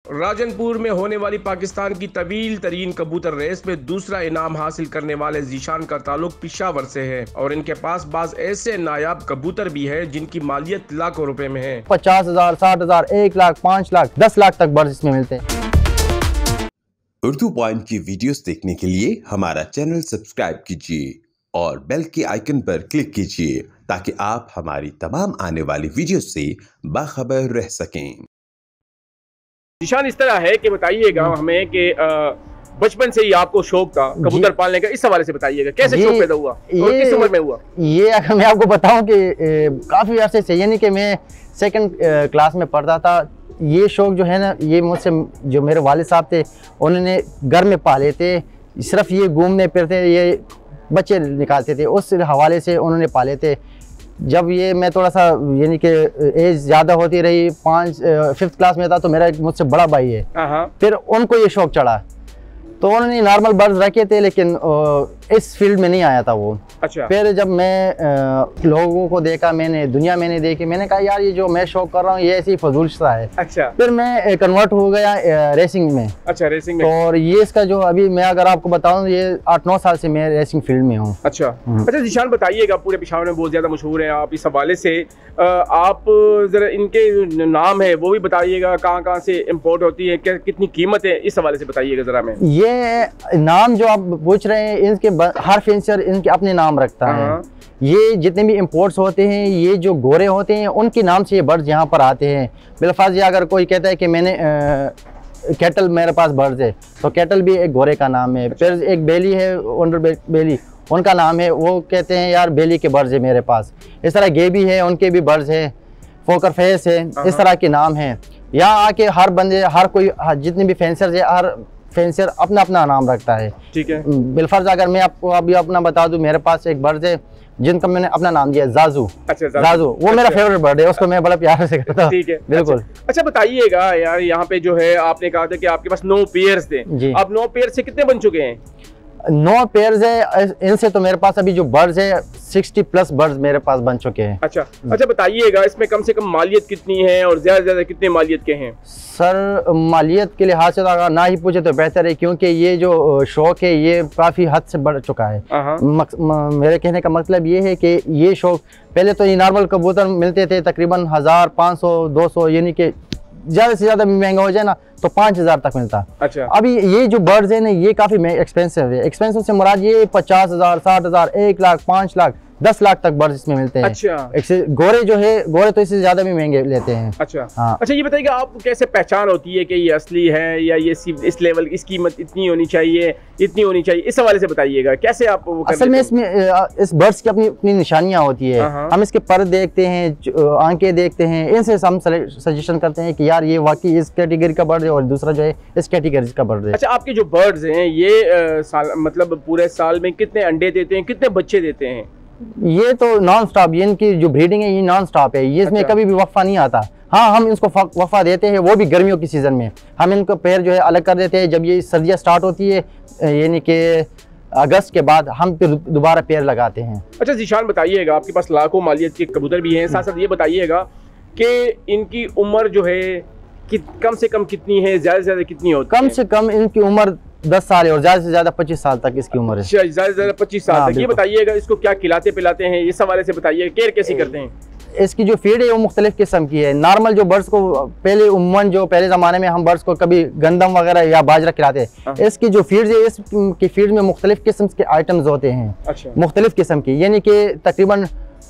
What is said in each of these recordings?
राजनपुर में होने वाली पाकिस्तान की तवील तरीन कबूतर रेस में दूसरा इनाम हासिल करने वाले जीशान का ताल्लुक पेशावर से है और इनके पास बाज ऐसे नायाब कबूतर भी है जिनकी मालियत लाखों रुपए में है। 50,000, 60,000, 1 लाख, 5 लाख, 10 लाख तक बर्ड्स इसमें मिलते हैं। उर्दू पॉइंट की वीडियोस देखने के लिए हमारा चैनल सब्सक्राइब कीजिए और बेल के आइकन पर क्लिक कीजिए ताकि आप हमारी तमाम आने वाली वीडियो से बाखबर रह सकें। निशान इस तरह है कि बताइएगा हमें कि बचपन से ही आपको शौक था कबूतर पालने का, इस हवाले से बताइएगा कैसे शौक पैदा हुआ और किस उम्र में हुआ? ये अगर मैं आपको बताऊं कि काफ़ी अरसे से, यानी कि मैं 2nd क्लास में पढ़ता था। ये शौक जो है ना, ये मुझसे जो मेरे वालिद साहब थे उन्होंने घर में पाले थे। सिर्फ ये घूमने फिरते, ये बच्चे निकालते थे, उस हवाले से उन्होंने पाले थे। जब ये मैं थोड़ा सा यानी कि एज ज़्यादा होती रही, 5th क्लास में था, तो मेरा एक मुझसे बड़ा भाई है, फिर उनको ये शौक चढ़ा तो उन्होंने नॉर्मल बर्ड्स रखे थे, लेकिन इस फील्ड में नहीं आया था वो। अच्छा। फिर जब मैं लोगों को देखा, मैंने दुनिया मैंने देखी, मैंने कहा यार ये जो मैं शौक कर रहा हूँ ये ऐसी फजूल सा है। अच्छा। फिर मैं कन्वर्ट हो गया रेसिंग में। अच्छा, रेसिंग में। और ये इसका जो अभी मैं अगर आपको बताऊँ, ये 8-9 साल से मैं रेसिंग फील्ड में हूँ। अच्छा। अच्छा जीशान, बताइएगा पूरे पेशावर में बहुत ज्यादा मशहूर है आप, इस हवाले से आप जरा इनके नाम है वो भी बताइएगा, कहाँ से इम्पोर्ट होती है, कितनी कीमत है, इस हवाले से बताइएगा जरा। मैं ये नाम जो आप पूछ रहे हैं, इनके हर फेंसर इनके अपने नाम रखता है। ये जितने भी इंपोर्ट्स होते हैं, ये जो गोरे होते हैं उनके नाम से ये बर्ड्स यहाँ पर आते हैं। बिलफाज ये अगर कोई कहता है कि मैंने कैटल मेरे पास बर्ड्स है, तो कैटल भी एक गोरे का नाम है। फिर एक बेली है, वंडर बेली, उनका नाम है, वो कहते हैं यार बेली के बर्ड्स है मेरे पास। इस तरह गेबी है, उनके भी बर्ड्स है, फोकर फेस है, इस तरह के नाम है। यहाँ आके हर बंदे, हर कोई, जितने भी फेंसर है, हर फेंसर अपना अपना नाम रखता है। ठीक है। बिलफर्ज अगर मैं आपको अभी अपना बता दूं, मेरे पास एक बर्ड है जिनका मैंने अपना नाम दिया जाजू। अच्छा, जाजू वो अच्छा। मेरा फेवरेट बर्ड है, उसको मैं बड़ा प्यार से करता हूं। ठीक है, बिल्कुल। अच्छा बताइएगा यार, यहाँ पे जो है आपने कहा था कि आपके पास 9 पेयर्स थे, आप 9 पेयर से कितने बन चुके हैं? 9 पेयर्स है, इनसे तो मेरे पास अभी जो बर्ड्स है 60+ बर्ड्स मेरे पास बन चुके हैं। अच्छा। अच्छा बताइएगा इसमें कम से कम मालियत कितनी है और ज्यादा से ज्यादा कितने मालियत के हैं? सर मालियत के लिहाज से अगर ना ही पूछे तो बेहतर है, क्योंकि ये जो शौक है ये काफ़ी हद से बढ़ चुका है। मेरे कहने का मतलब ये है कि ये शौक, पहले तो ये नॉर्मल कबूतर मिलते थे तकरीबन 1000, 500, 200, यानी कि ज़्यादा से ज़्यादा महंगा हो जाए ना तो 5000 तक मिलता। अच्छा। अभी ये जो बर्ड्स है ना, ये काफ़ी एक्सपेंसिव है। एक्सपेंसिव से मुराद ये 50,000, 60,000, 1 लाख, 5 लाख, 10 लाख तक बर्ड्स इसमें मिलते हैं। अच्छा। गोरे जो है, गोरे तो इससे ज्यादा भी महंगे लेते हैं। अच्छा। हाँ। अच्छा ये बताइएगा आपको कैसे पहचान होती है कि ये असली है या ये इस लेवल, इस कीमत इतनी होनी चाहिए, इतनी होनी चाहिए, इस हवाले से बताइएगा कैसे आप वो असल में इसमें इस बर्ड्स की अपनी अपनी निशानियां होती है। हम इसके पर देखते हैं, आंखें देखते हैं, इनसे हम सजेशन करते हैं कि यार ये वाकई इस कैटेगरी का बर्ड है और दूसरा जो है इस कैटेगरी का बर्ड है। अच्छा, आपके जो बर्ड्स हैं ये मतलब पूरे साल में कितने अंडे देते हैं, कितने बच्चे देते हैं? ये तो नॉन स्टॉप, ये इनकी जो ब्रीडिंग है ये नॉन स्टॉप है, ये इसमें कभी भी वफ़ा नहीं आता। हाँ, हम इसको वफ़ा देते हैं, वो भी गर्मियों की सीज़न में। हम इनको पैर जो है अलग कर देते हैं, जब ये सर्दियाँ स्टार्ट होती है यानी कि अगस्त के बाद हम फिर दोबारा पैर लगाते हैं। अच्छा जीशान बताइएगा, आपके पास लाखों मालियत के कबूतर भी हैं, साथ साथ ये बताइएगा कि इनकी उम्र जो है कम से कम कितनी है, ज़्यादा से ज़्यादा कितनी होती है? कम से कम इनकी उम्र 10 साल है और ज़्यादा से ज़्यादा 25 साल तक इसकी उम्र है। ज़्यादा से ज़्यादा 25 साल तक। ये बताइएगा इसको क्या खिलाते पिलाते हैं, इस हवाले से बताइए, केयर कैसी करते हैं? इसकी जो फीड है वो मुख्तलिफ किस्म की है। नॉर्मल जो बर्ड्स को पहले उम्मन जो पहले ज़माने में हम बर्ड्स को कभी गंदम वगैरह या बाजरा खिलाते हैं, इसकी जो फीड है इसकी फीड में मुख्तलिफ किस्म के आइटम्स होते हैं। अच्छा। मुख्तलिफ किस्म की, यानी कि तकरीबन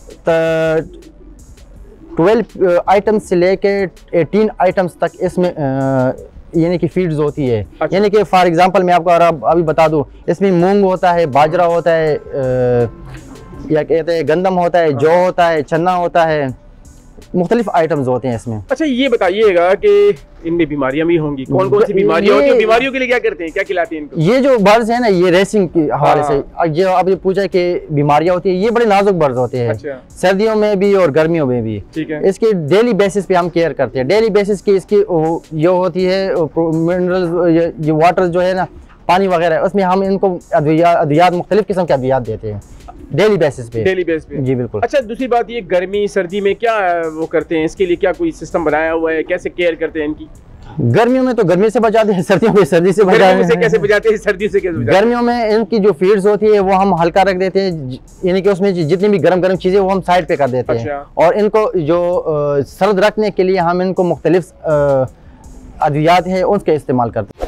12 आइटम्स से लेके 18 आइटम्स तक इसमें यानी कि फीड्स होती है। अच्छा। यानी कि फॉर एग्जांपल मैं आपको अभी बता दूं, इसमें मूंग होता है, बाजरा होता है, या कहते हैं गंदम होता है, जौ होता है, चना होता है, मुख्तलिफ आइटम्स होते हैं इसमें। अच्छा ये बताइएगा कि इनमें बीमारियां भी होंगी, कौन कौन सी बीमारियां होती हैं? बीमारियों के लिए क्या करते हैं, क्या खिलाते हैं इनको? ये जो बर्ड्स है ना, ये रेसिंग के हवाले से ये अब ये पूछा कि बीमारियां होती है, ये बड़े नाजुक बर्ड्स होते हैं। अच्छा। सर्दियों में भी और गर्मियों में भी। ठीक है। इसकी डेली बेसिस पे हम केयर करते हैं। डेली बेसिस की इसकी जो होती है मिनरल्स, ये वाटर जो है ना, पानी वगैरह, उसमें हम इनको अद्वियात मुख्तलिफ किस्म के अद्वियात देते हैं डेली बेसिस पे। डेली बेसिस पे, जी बिल्कुल। अच्छा दूसरी बात, ये गर्मी सर्दी में क्या वो करते हैं, इसके लिए क्या कोई सिस्टम बनाया हुआ है, कैसे केयर करते हैं इनकी? गर्मियों में तो गर्मी से बचाते हैं, सर्दियों में सर्दी से बचाते हैं। कैसे बचाते हैं, सर्दी से कैसे बचाते हैं? गर्मियों में इनकी जो फीड्स होती है वो हम हल्का रख देते हैं, यानी कि उसमें जितनी भी गर्म चीजें वो हम साइड पे कर देते हैं। और इनको जो सर्द रखने के लिए हम इनको मुख्तलिफ अद्वियात हैं उसके इस्तेमाल करते हैं।